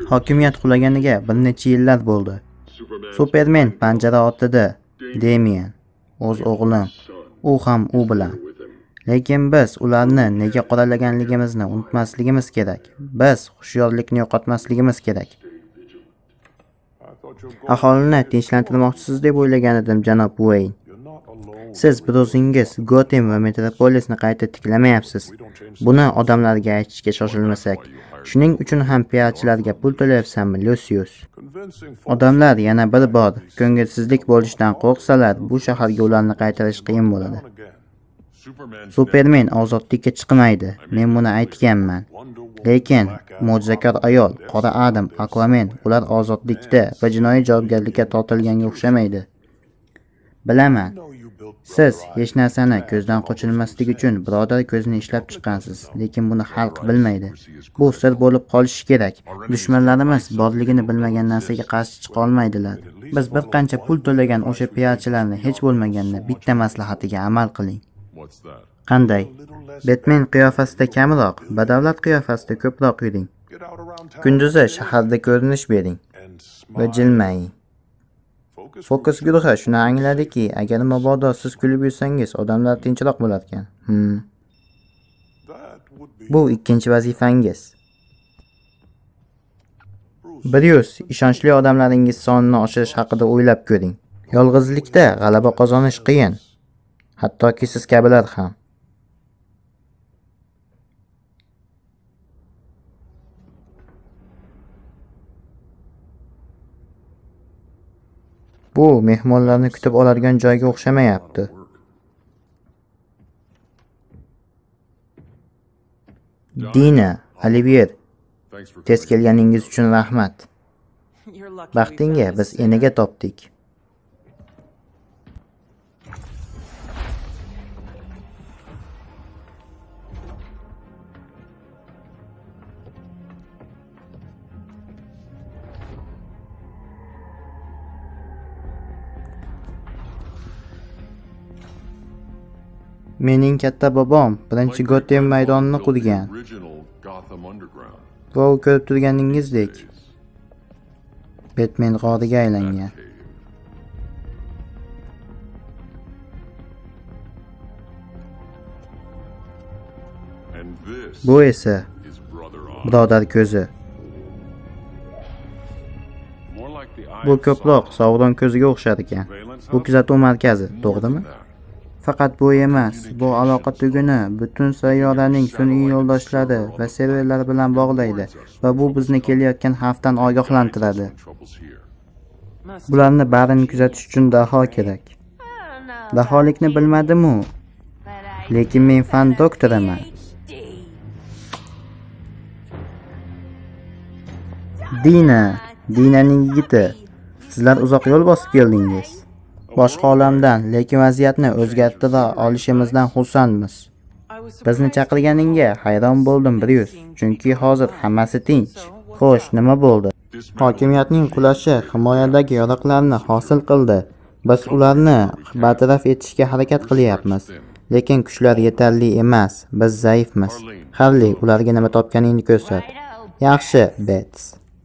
Hokimiyat qulaganiga bir necha yillar bo'ldi. Superman panjara ortida, Damian, o'z o'g'lim, u ham u bilan. Lekin biz ularni nega qoralaganligimizni unutmasligimiz kerak. Biz hushyorlikni yo'qotmasligimiz kerak. Aholini tinchlantirmoqchisiz deb o'ylagan edim, janob Wayne. Siz bir o'zingiz Gotham va Metropolisni qayta tiklamayapsiz. Buni odamlarga aytishga shoshilmasak. Shuning uchun ham piyachilarga pul to'layapsanmi, Lucius? Odamlar yana bir bor ko'ngilsizlik bo'lishidan qo'rqsalar, bu shaharga ularni qaytarish qiyin bo'ladi. Superman ozodlikka chiqmaydi. Men buni aytganman. Lekin mo'jizakor ayol, Qora Adam, Aquaman ular ozodlikda va jinoiy javobgarlikka tortilganga o'xshamaydi. Bilaman. Siz hech narsani ko'zdan qochirmaslik uchun birodar ko'zini ishlab chiqqansiz, lekin buni xalq bilmaydi. Bu sir bo'lib qolishi kerak. Dushmanlarimiz borligini bilmagan narsaga qarshi chiqa olmaydilar. Biz bir qancha pul to'lagan o'sha piyachilarni hech bo'lmaganda bitta maslahatiga amal qiling. Qanday? Batman qiyofasida kamroq, badavlat qiyofasida ko'proq yuring. Kunduzi shaharda ko'rinish bering va jilmaying. Fokus guruhi shuni angladiki, agar mabodo siz kulib yursangiz, odamlar tinchroq bo'lar ekan. Bu ikkinchi vazifangiz. Bruce, ishonchli odamlaringiz sonini oshirish haqida o'ylab ko'ring. Yolg'izlikda g'alaba qozonish qiyin. Hattoki siz kabilar ham. Bu mehmonlarni kutib oladigan joyga o'xshamayapti. Dina, Olivier, tez kelganingiz uchun rahmat. Baxtingga biz enaga topdik. Mening katta bobom birinchi Gotham maydonini qurgan. Va u ko'rib turganingizdek, Batman g'origa aylangan. Bu esa birodar ko'zi. Bu ko'proq Sauron ko'ziga o'xshar ekan. Bu kuzatuv markazi, to'g'rimi? Faqat bu emas, bu aloqa tuguni butun sayyoraning sun'iy yo'ldoshlari va serverlari bilan bog'laydi va bu bizni kelayotgan xavfdan ogohlantiradi. Bularni barini kuzatish uchun daho kerak. Daholikni bilmadim-u, lekin men fan doktoriman. Dinaning yigiti. Sizlar uzoq yo'l bosib keldingiz. Boshqa olamdan, lekin vaziyatni o'zgartira olishimizdan xursandmiz. Bizni chaqirganingga hayron bo'ldim, Bruce, chunki hozir hammasi tinch. Xo'sh, nima bo'ldi? Hokimiyatning qulashi himoyadagi yoriqlarni hosil qildi. Biz ularni bartaraf etishga harakat qilyapmiz, lekin kuchlar yetarli emas. Biz zaifmiz. Harli, ularga nima topganingni ko'rsat. Yaxshi, Bets.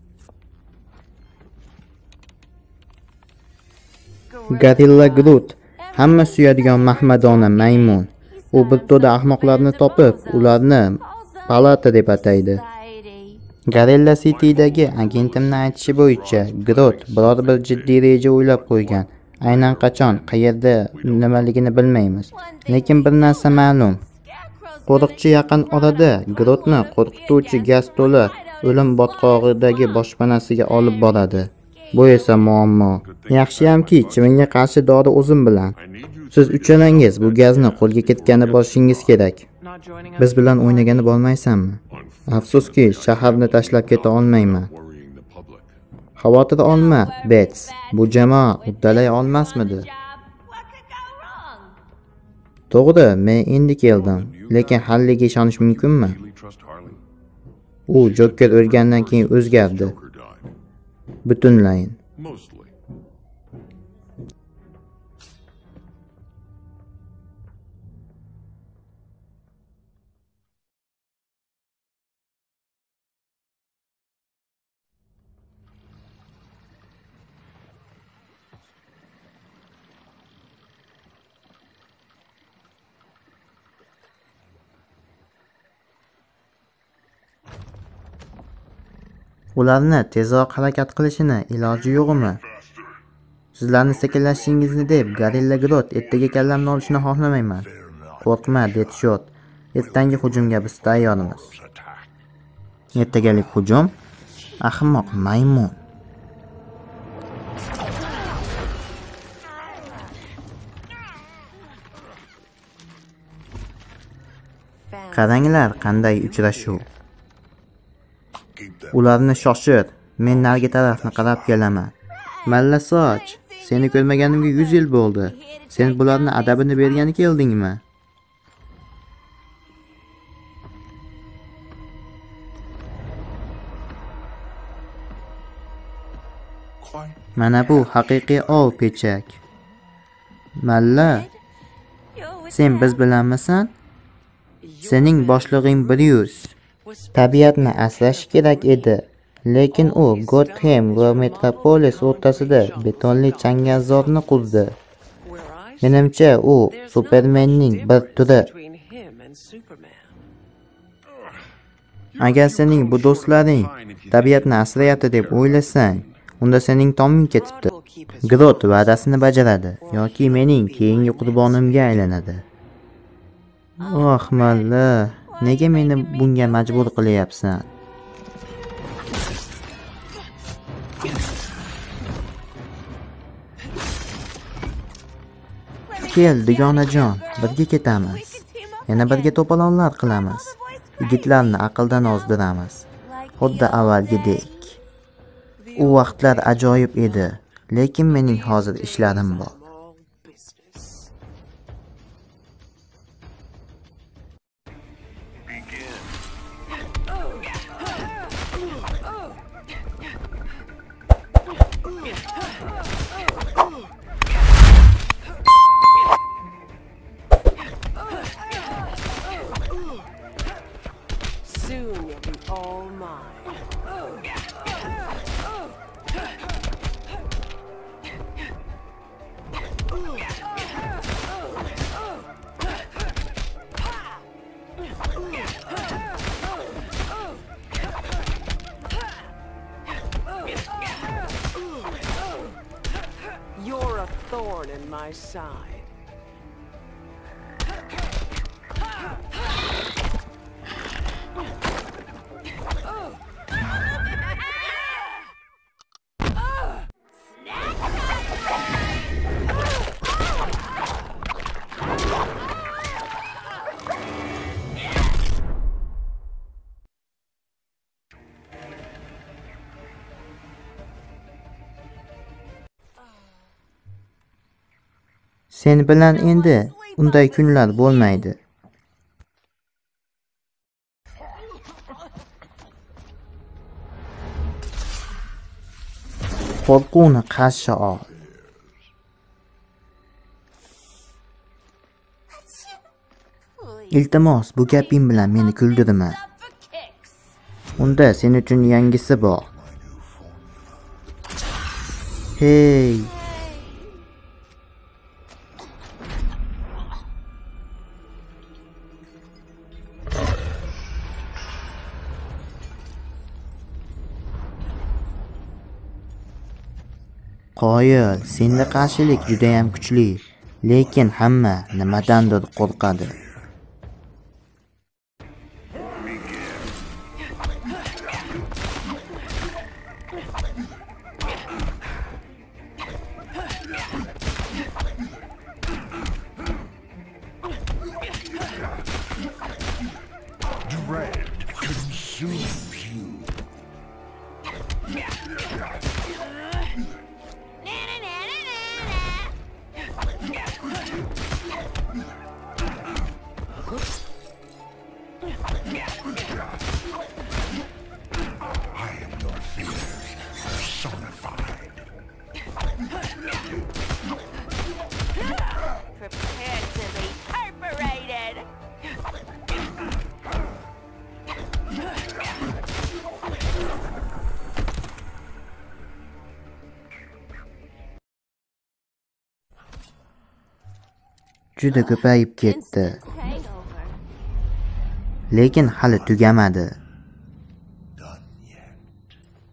Gorilla Groot, hamma suyadigan mahmadona maymun. U bir to'da ahmoqlarni topib, ularni palata deb ataydi. Gorilla City'dagi agentimning aytishi bo'yicha, Groot biror bir jiddiy reja o'ylab qo'ygan. Aynan qachon, qayerda nimaligini bilmaymiz. Lekin bir narsa ma'lum. Qo'riqchi yaqin orada Grootni qo'rqituvchi gaz to'la o'lim botqog'idagi boshpanasiga olib boradi. Bu esa muammo. Yaxshiyamki, chivinga qarshi dori o'zim bilan. Siz uchalangiz bu gazni qo'lga ketgani borishingiz kerak. Biz bilan o'ynagani bo'lmaysanmi? Afsuski, shaharni tashlab keta olmayman. Xavotir olma, Bets. Bu jamoa uddalay olmasmidi? To'g'ri, men endi keldim, lekin Halliga ishonish mumkinmi? U Joker o'lgandan keyin o'zgardi. Butunlayin. Ularni tezroq harakat qilishini iloji yo'qmi? Sizlarni sekinlashishingizni deb Gorilla Grodd ertaga kallamni olishni xohlamayman. Qo'rqma, Deadshot. Ertangi hujumga biz tayyormiz. Ertagalik hujum? Ahmoq maymun. Qaranglar, qanday uchrashuv. Ularni shoshir. Men narigi tarafni qarab kelaman. Malla soch, seni ko'rmaganimga 100 yil bo'ldi. Sen bularni adabini bergani keldingmi? Mana bu haqiqiy ov pechak. Malla, sen biz bilanmisan? Sening boshlig'ing Bryus. Tabiatni asrash kerak edi. Lekin u Gotham va Metropolis o'rtasida betonli changalzorni qurdi. Menimcha u Supermanning bir turi. Agar sening bu do'stlaring tabiatni asrayapti deb o'ylasang, unda sening toming ketibdi. Grodd va'dasini bajaradi yoki mening keyingi qurbonimga aylanadi. Oh malla, nega meni bunga majbur qilyapsan? Kel, dugonajon, birga ketamiz. Yana birga to'polonlar qilamiz. Yigitlarni aqldan ozdiramiz. Xuddi avvalgidek. U vaqtlar ajoyib edi, lekin mening hozir ishlarim bor. Soon you'll be all mine. You're a thorn in my side. Sen bilan endi unday kunlar bo'lmaydi. Qo'rquvni qarshi ol. Iltimos, bu gaping bilan meni kuldirma. Unda sen uchun yangisi bor. Hey! Qoyil, senda qarshilik juda ham kuchli, lekin hamma nimadandir qo'rqadi. Dread consumes you. I am your fears personified. Prepare to be perforated. Juda ko'payib ketdi. Lekin hali tugamadi. Done yet.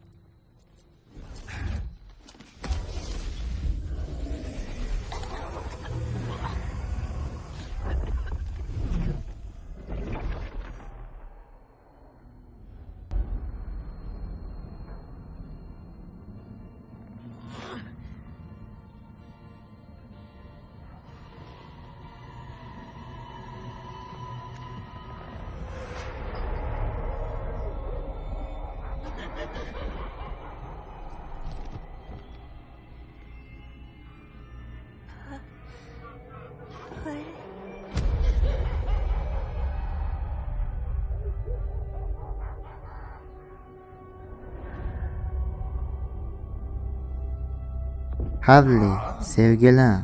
Harli, sevgilim.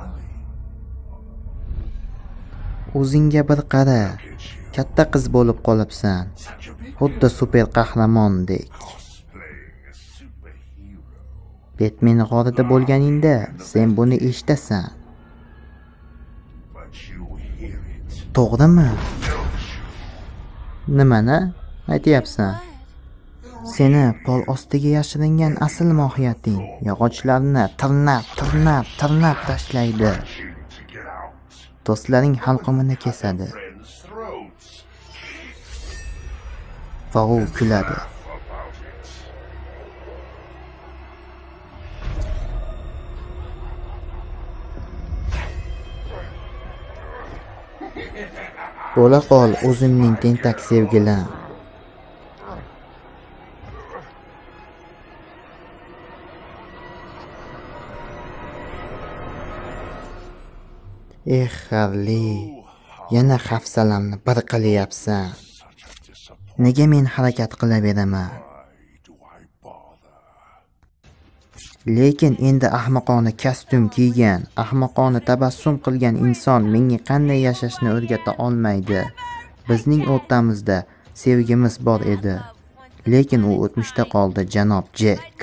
O'zingga bir qara. Katta qiz bo'lib qolibsan. Xuddi super qahramondek. Batman g'orida bo'lganingda sen buni eshitasan. To'g'rimi? Nimani aytyapsan? Seni pol ostiga yashiringan asl mohiyating yog'ochlarni tirnab tashlaydi. Do'stlaring halqumini kesadi. Va u kuladi. Bo'la qol o'zimning tentak sevgilim. Harli, yana hafsalamni bir qilyapsan. Nega men harakat qilaveraman? Lekin endi ahmoqona kostyum kiygan, ahmoqona tabassum qilgan inson menga qanday yashashni o'rgata olmaydi. Bizning o'rtamizda sevgimiz bor edi, lekin u o'tmishda qoldi, janob Jek.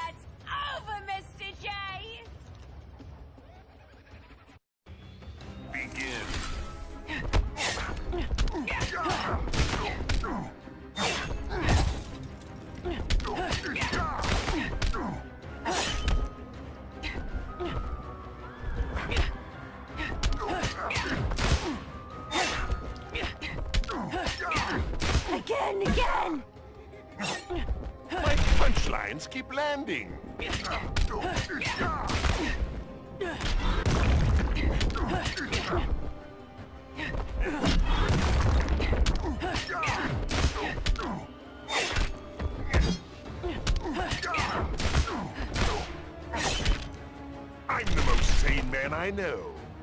Again! My punchlines keep landing. I'm the most sane man I know.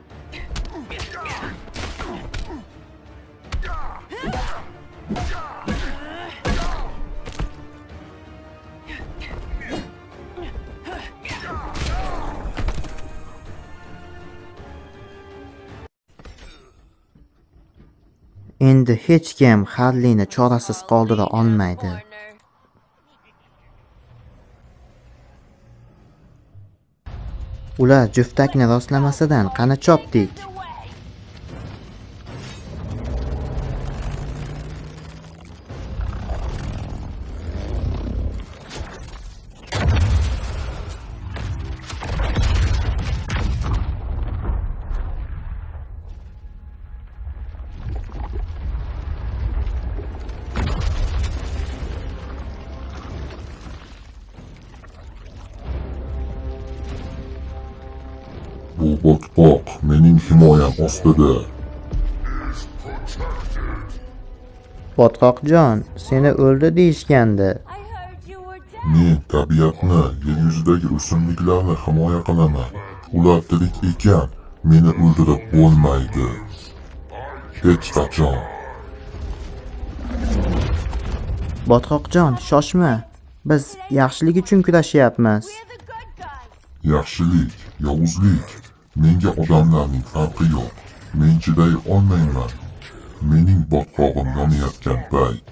Endi hech kim Harlini chorasiz qoldira olmaydi. Ular juftakni rostlamasidan qani chopdik. Bu botqoq mening himoyam ostida. Botqoqjon, seni o'ldi deyishgandi. Men tabiatni, yer yuzidagi o'simliklarni himoya qilaman. Ular tirik ekan, meni o'ldirib bo'lmaydi. Hech qachon. Botqoqjon, shoshma. Biz yaxshilik uchun kurashyapmiz. Yaxshilik, yovuzlik. Menga odamlarning farqi yo'q. Men chiday olmayman. Mening botqog'im yonayotgan payt.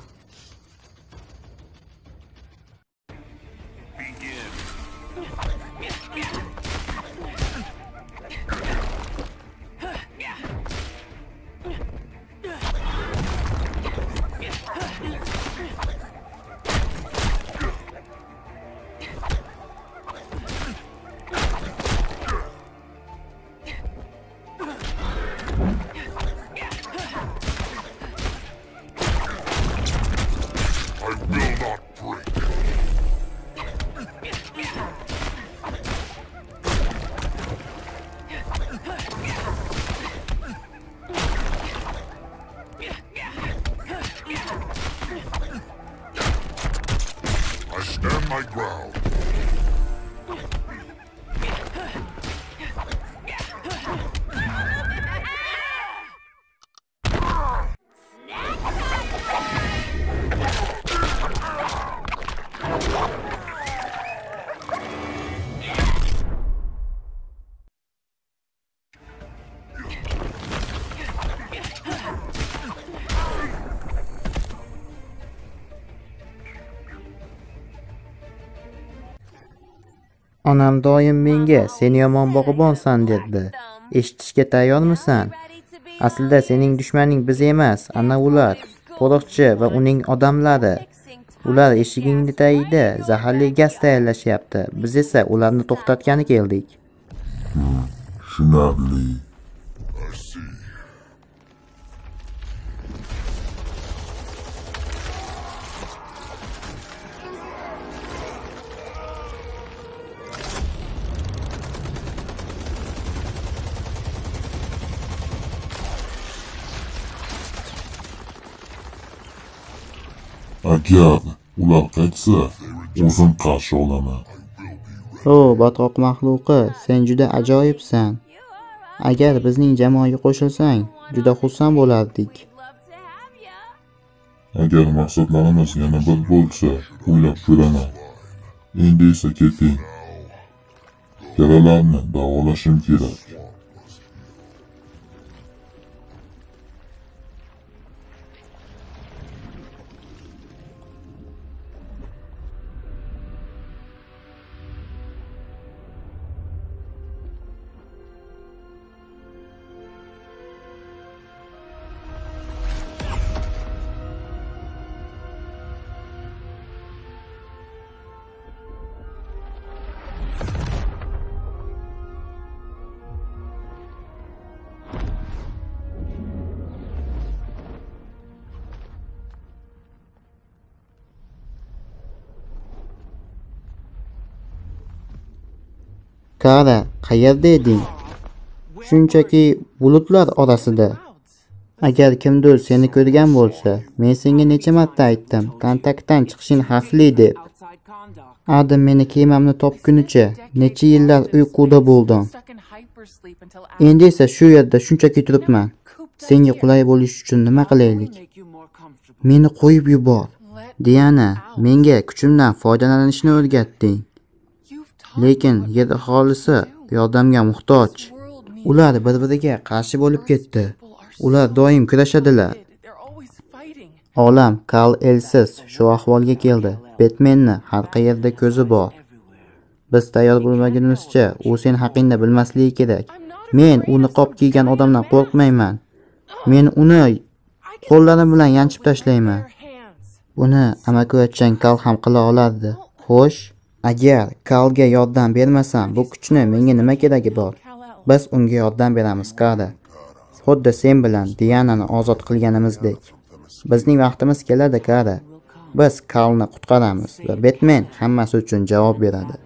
I will not break. I stand my ground. Onam doim menga sen yomon bog'ibonsan derdi. Eshitishga tayyormisan? Aslida sening dushmaning biz emas, ana ular. Qo'riqchi va uning odamlari. Ular eshigingni tagida zaharli gaz tayyorlashyapti. Biz esa ularni to'xtatgani keldik. Tushunarli. Agar ular qaytsa, o'zim qarshi olaman. O, botqoq maxluqi, sen juda ajoyibsan. Agar bizning jamoaga qo'shilsang, juda xursand bo'lardik. Agar maqsadlarimiz yana bir bo'lsa, o'ylab ko'raman. Endi esa keting. Yaralarni davolashim kerak. Kara, qayerda eding? Shunchaki bulutlar orasida. Agar kimdir seni ko'rgan bo'lsa, men senga necha marta aytdim, kontaktdan chiqishing xavfli deb. Adam meni kemamni topgunicha necha yillar uyquda bo'ldim. Endi esa shu yerda shunchaki turibman. Senga qulay bo'lish uchun nima qilaylik? Meni qo'yib yubor. Diana, menga kuchimdan foydalanishni o'rgatding. Lekin yer aholisi yordamga muhtoj. Ular bir-biriga qarshi bo'lib ketdi. Ular doim kurashadilar. Olam Karl Elsiz shu ahvolga keldi. Batmanni har qayerda ko'zi bor. Biz tayyor bo'lmagunimizcha u sen haqingda bilmasligi kerak. Men u niqob kiygan odamdan qo'rqmayman. Men uni qo'llarim bilan yanchib tashlayman. Uni amakivachchang Karl ham qila olardi. Xo'sh, agar Karlga yordam bermasam, bu kuchni menga nima keragi bor? Biz unga yordam beramiz, Kara. Xuddi sen bilan Dianani ozod qilganimizdek. Bizning vaqtimiz keladi, Kara. Biz Karlni qutqaramiz va Batman hammasi uchun javob beradi.